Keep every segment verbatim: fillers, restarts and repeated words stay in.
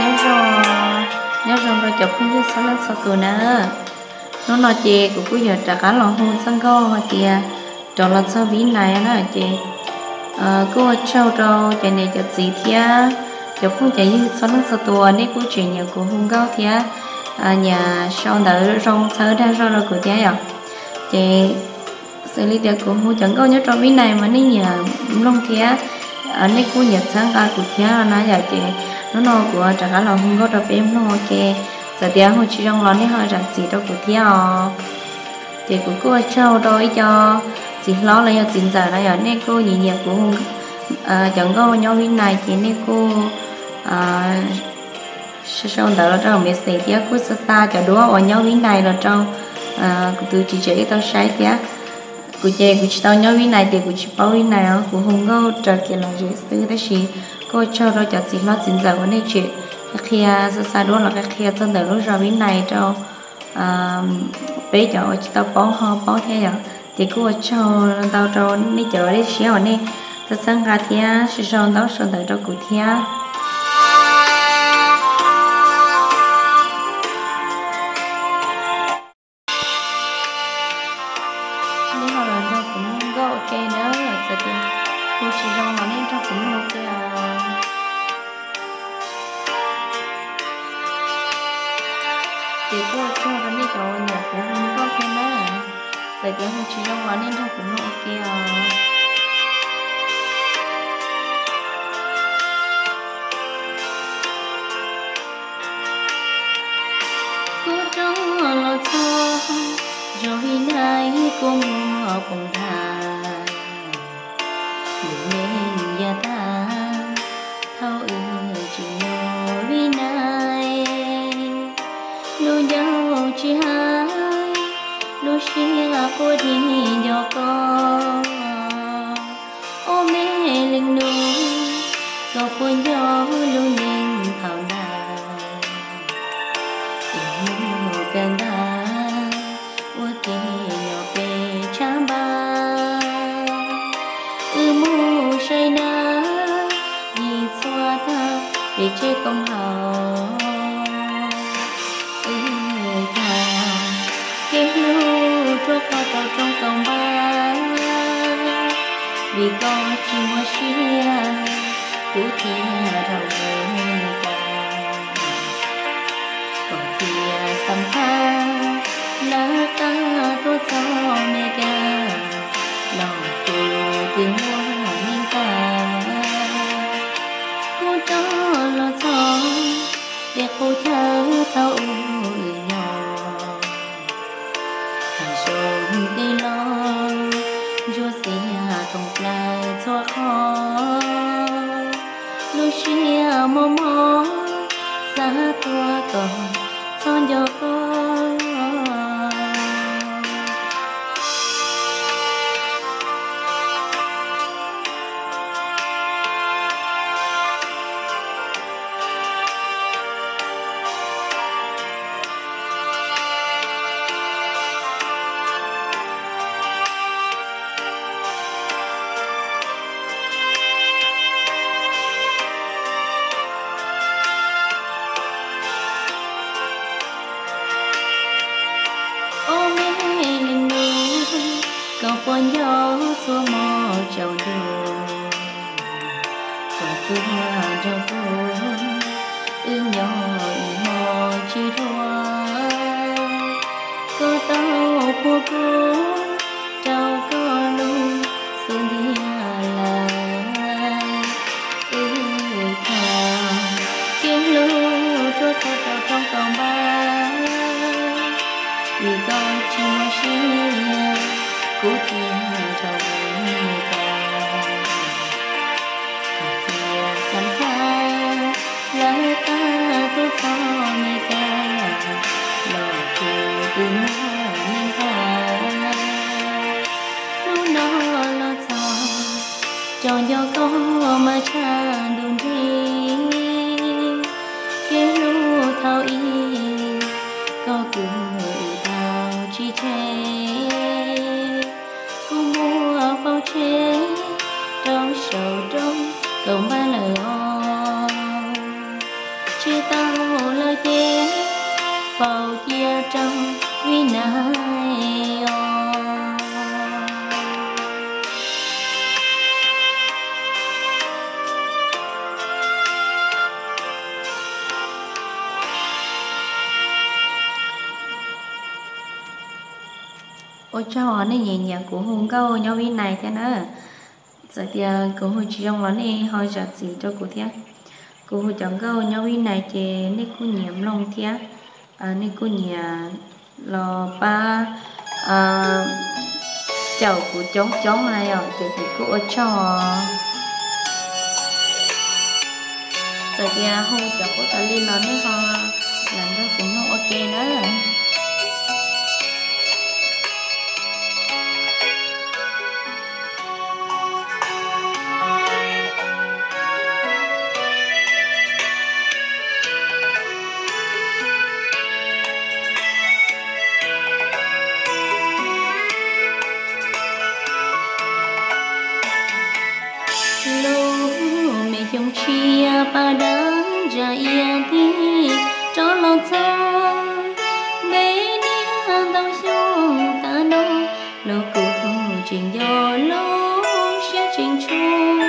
nhớ rồi nhớ rồi rồi chụp cái dưới sáu lên sáu tuổi nữa nó nói chị của cô giờ trả cá lò hôn sang go kìa cho lần sau ví này nó chị cô trâu trâu chị này cho gì thia cho cô chạy như sáu lần sáu tuổi nên cô chuyện nhà của hôn go thia nhà sau đỡ rong sớ ra rồi rồi của thia à chị xử lý được của hôn chẳng có nhớ trong ví này mà nên nhà long thia ở đây cô nhật sáng ca của thia nó giờ chị nó nó của trả cá lò hôn go rồi em nó ok giờ thì hồi chỉ trong lon này hơi rạch gì đâu của thia thì của cô trâu đôi cho chị lo là giờ giờ này ở đây cô nhị nhẹ của chẳng có nhau bên này thì nên cô sau đó là trong mấy xe thì cô xa xa cho đứa ở nhau bên này là trong từ chị chị tao sai thì của chị của chị tao nhau bên này thì của chị bao bên này của không có trở kia là gì từ đó chị cô trâu đôi cho chị lo giờ của này chị khi xa xa đó là cái khi chân đời lúc ra bên này cho bây giờ tao bó ho bó thế rồi thì cô cho tao cho đi chợ đi xíu này tao sang gà thia sẽ cho tao cho đời cho cụ thia đi họ làm cho cũng có ok nữa rồi giờ thì cô chỉ cho nó nên cho cũng ok thì cô cho nó đi chợ nhà cũng không có ok nữa giờ thì cô chỉ cho nó nên cho cũng ok à cô cho nó cho rồi nay cô mua cùng thà nên nhà ta thâu ư chỉ nói vì nay lu nhau chỉ hai lu xia cô đi nhỏ con ô mẹ linh nu cậu cô nhỏ lu nên thảo nào yêu cần ta ô kê nhỏ bề cha ba ư mu say na đi xoa ta để chơi công hào trong công ba vì con chỉ mua xia cũ thia đầu người ta còn thia sắm ta lá ta tôi cho mẹ ca lòng cô tiếng hoa mình ta cô cho lo cho để cô cha tao Lucia momo sa tua con son yo con cậu con gió xua mò chào đường cậu cứ hoa cho cô ư nhỏ mò chi hoa cô tao của cô trao có luôn xuống đi là ư thà kiếm lưu cho cô tao trong còng ba vì con chỉ muốn chia cũ thia đầu người ta còn thia sắm ta lá ta tôi cho người ta lòng cô từ mơ mình ta ôi cho họ này nhẹ nhàng của hùng câu nhau viên này thế nữa giờ thì cô hồi chỉ trong đó này họ giặt gì cho cô thế cô hồi chọn câu nhau viên này thì nên cô nhiễm lòng thế à nên cô nhà lo ba à chậu của chống chống này rồi thì thì cô ở cho giờ thì hôm chọn cô ta lên nó này họ làm cho cũng không ok nữa dòng chia ba đắng dài đi cho lo cho bé nia đau sông ta nó lo cùng chuyện do lo sẽ chuyện chua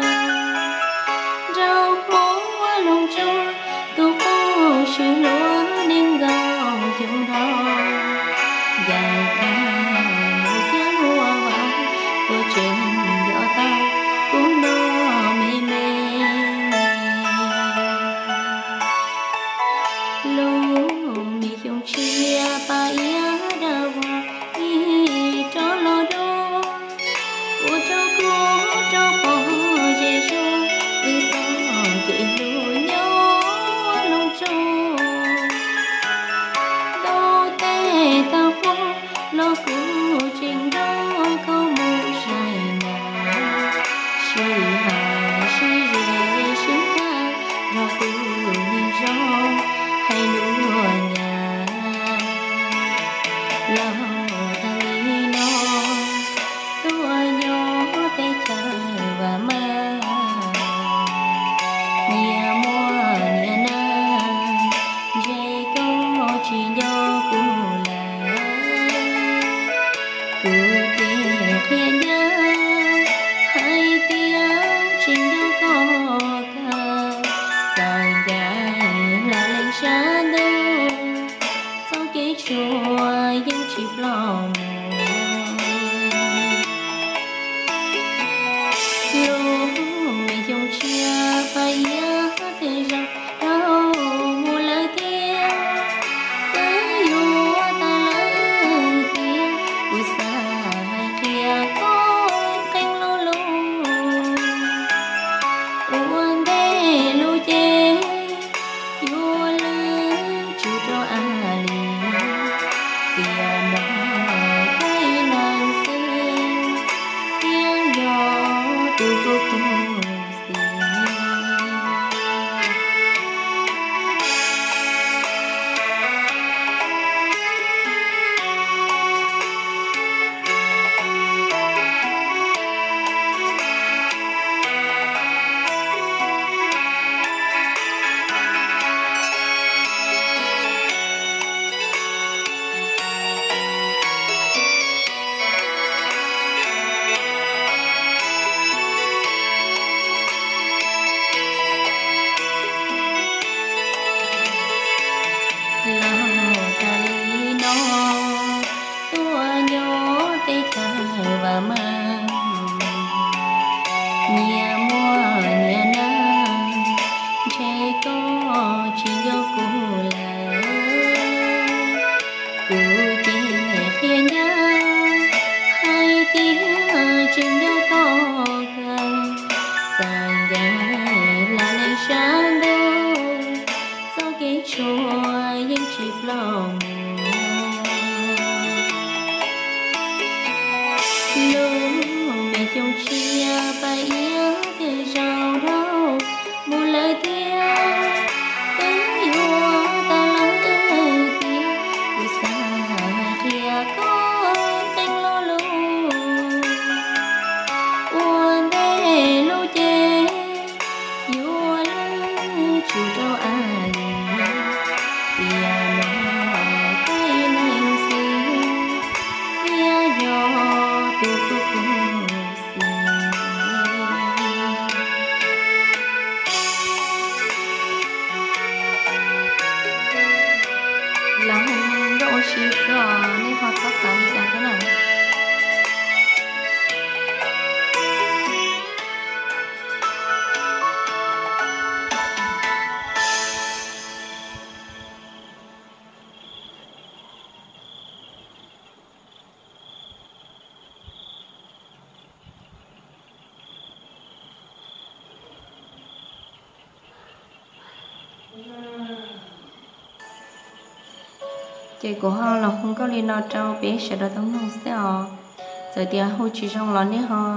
rau mó lòng chua tu cô sự lo nên gạo dòng đó dài ta một tiếng hoa vàng cô chuyện do ta cũng đó chia ba ia đa hoa đi cho lo đô của cho cô cho bỏ dễ cho vì sao kể lù nhau lòng trâu đâu tê ta phố lo cũ trình đó có một dài nào suy hà suy dễ suy ta rồi cứ nhìn rõ hay nụ nhà lo thầy nó tua nhỏ tay chờ và mơ nhà mua nhà na dây có chỉ do cụ là cụ tiền thiên nhớ hai tiếng trình đâu có thơ dài dài là lên sáng đâu sau cái chùa dân chịp lòng lúc mình dùng chia phải nhớ từ rằng đâu mùa lời tiếng tới dù ta lời tiếng của xa kia có cánh lô lô uống đê lô chê vua lớn chú cho à lì tiền nó cây nàng xưa tiếng gió từ vô cùng và mang nhà mua nhà na trẻ có chỉ do cô là cô trẻ khi nhớ hai tiếng trên đó có gần dài dài là lên sáng đâu sau cái chùa dân chịp lòng lúc mẹ chồng chia ba ia từ rau đâu một lời tiếng tới vua ta lời tiếng của xa kia có cánh lô lô uốn đê lô chê vua lớn chủ cho ai piano cây nành xinh kia gió lòng đổ chỉ có nên họ sắp sáng đi chẳng thế nào chị của họ là không có liên nào trâu bé sẽ được tấm lòng sẽ họ giờ thì họ chỉ trong lon đấy họ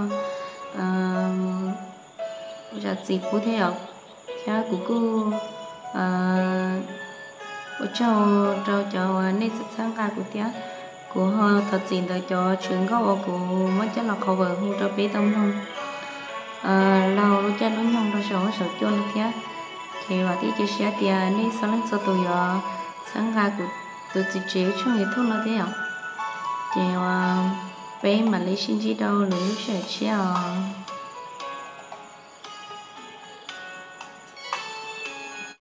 giờ gì cũng thế ạ cha của cô của cháu cháu cháu nên sự sáng cả của tía của họ thật sự là cho trường cao của mấy cháu là khó vợ không cho bé tâm không lâu lúc cha lúc nhung đó sợ sợ cho nó tía thì và tí chia sẻ thì nên sáng lên sau tụi sáng cả của tụi chị chế chung người thôn nó thế ạ thì bé mà lấy xin gì đâu lấy sẽ chia